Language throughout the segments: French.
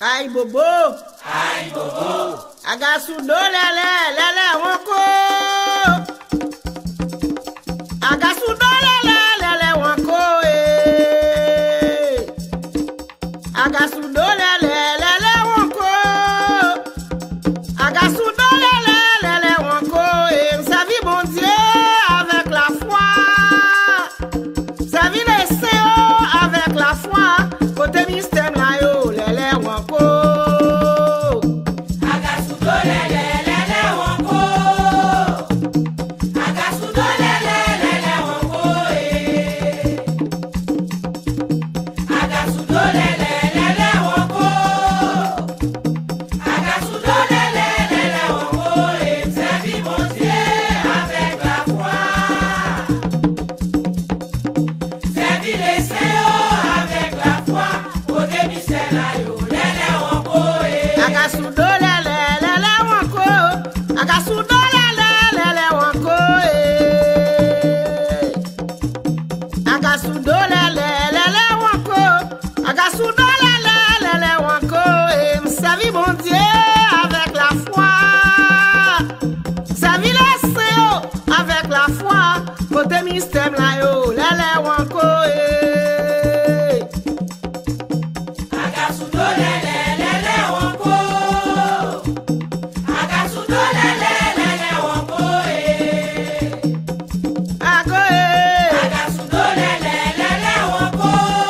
Aïe bobo, aïe bobo, agasudo lele wonko, agasudo lele wonko agasudo lele wonko, agasudo lele wonko servi bon Dieu avec la foi, servi les séos avec la foi, côté mystère là yo lele wonko. Mystère là yo, lele wanko agasudo lele wanko, agasudo lele wanko ago agasudo lele wanko,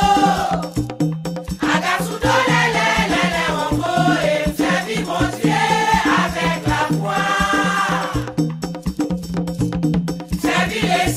agasudo lele wanko servi mon Dieu avec la foi, servi les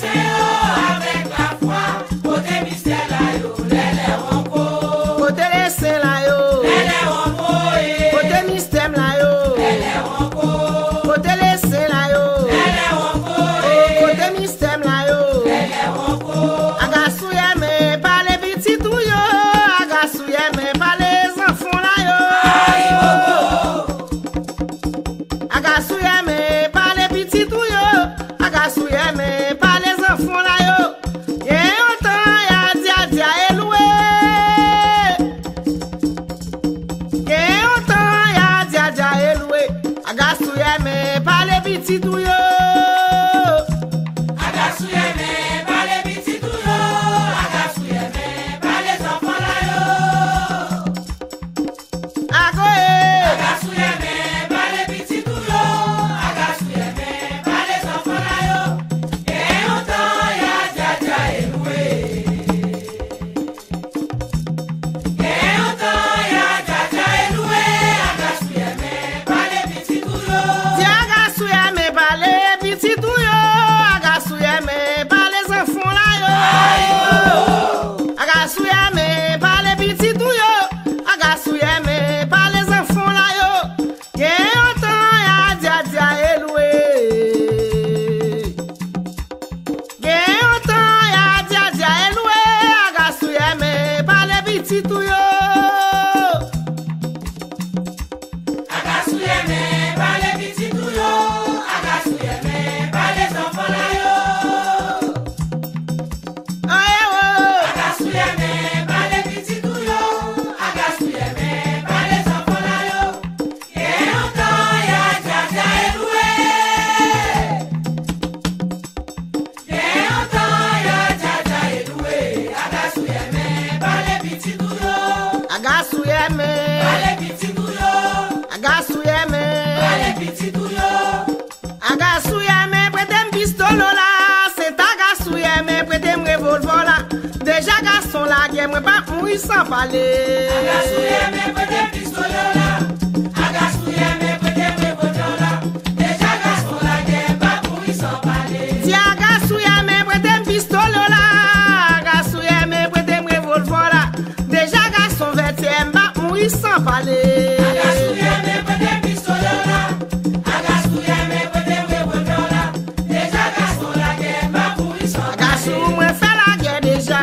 sans parler. Agasuye me pete pistole la, agasuye me pete revolver la, déjà garçon la guerre pas pour sans parler. Si agasuye me pete pistole la, agasuye me pete revolver la, déjà garçon 20e pas mourir sans parler. Agasuye me pete pistole la, agasuye me pete revolver la, déjà garçon la guerre pas pour sans parler. Agasuye moi fait la guerre déjà.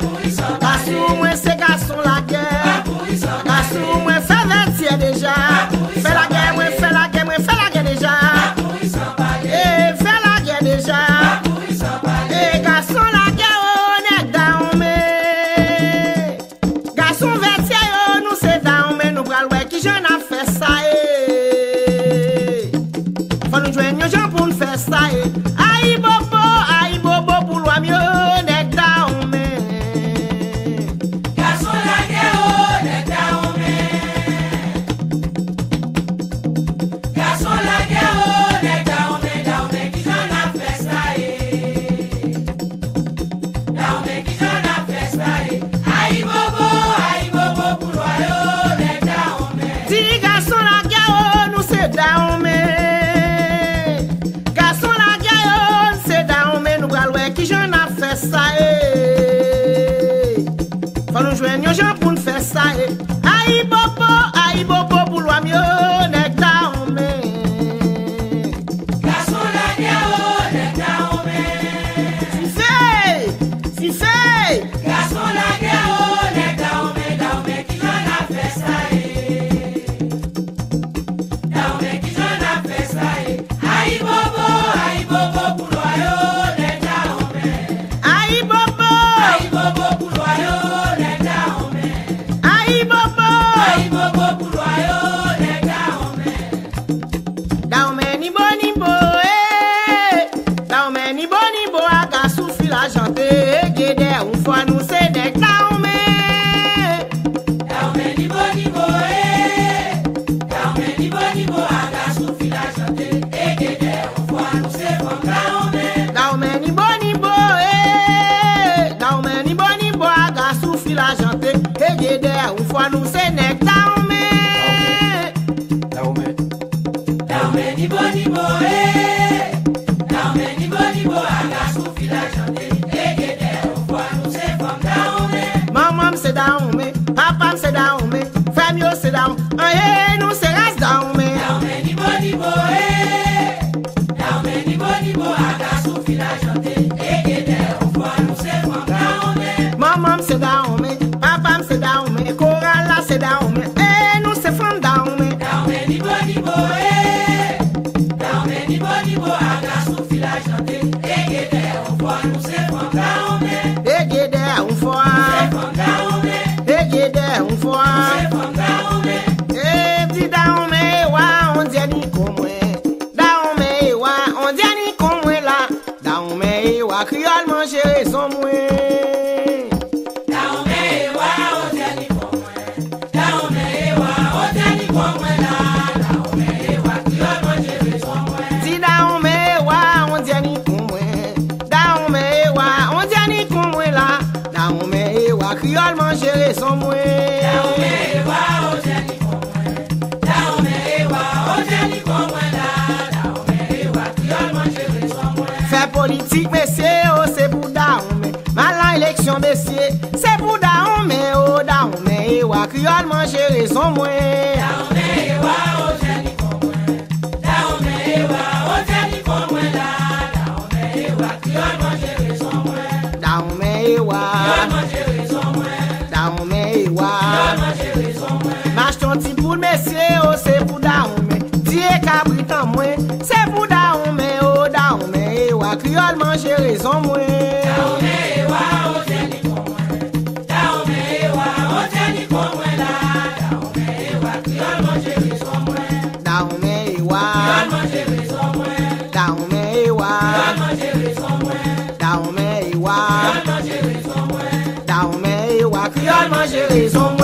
Agasuye moi c'est garçon la guerre. Agasuye moi fait 20e déjà. Fais la guerre, moi fais la guerre, moi fais la guerre déjà. Et fais la guerre déjà. Et garçon la guerre on est down mais. Garçon 20e nous c'est down mais nous pral ouais Aïe bobo pour loi mieux n'est down mais. Garçon la guerre n'est down mais. Garçon la guerre n'est down mais qui j'en a fait ça down mais qui j'en a fait ça Aïe bobo pour loi n'est down mais. Si garçon la guerre nous c'est down mais. Ça faut nous jouer nos gens pour nous faire ça aïe bobo pour loi mieux n'est down mais Garçon la guerre n'est down mais si fait Garçon la guerre n'est down mais qui j'en a fait ça down mais qui j'en a fait ça aïe bobo pour loi n'est down mais aïe bobo pour loi n'est down mais aïe bobo pour loi n'est down mais down mais ni bo down mais ni bo aga souffle la chanter guédé une fois nous c'est des down mais ni bo down mais ni bo aga souffle la chanter et guédé une fois nous c'est bon down mais down mais ni bo aga souffle la chanter et guédé une fois nous c'est des down mais ni bo down mais ni bo aga souffle la chanter et guédé une fois nous c'est bon down mais maman c'est down mais papa c'est down mais famille c'est down et nous c'est reste down mais ni bo aga souffle la chanter et guédé une fois nous c'est bon down mais maman c'est down mais papa c'est down mais chorale là c'est down mais et nous c'est from down mais ni bo aga souffle la chanter et guédé une fois nous c'est bon down mais et guédé une fois et guédé une fois et petit down mais wa on dit ni comme down mais wa on dit ni comme là down mais wa criole manger son moins criole manger son moins down mais wa o jeni comme là down mais wa criole manger son moins fait politique messieurs oh c'est pour down mais mal élection messieurs c'est pour down mais oh down mais wa criole manger son moins down mais wa o jeni comme down mais wa o jeni comme là down mais wa criole manger son moins down mais wa down mais wa marche ton petit pour messieurs oh c'est pour down mais Dieu cabritan moins c'est pour down mais oh down mais wa criole manger son moins down mais wa o jeni comme down mais wa o jeni comme là down mais wa criole manger son moins down mais wa down mais wa down mais wa criole manger son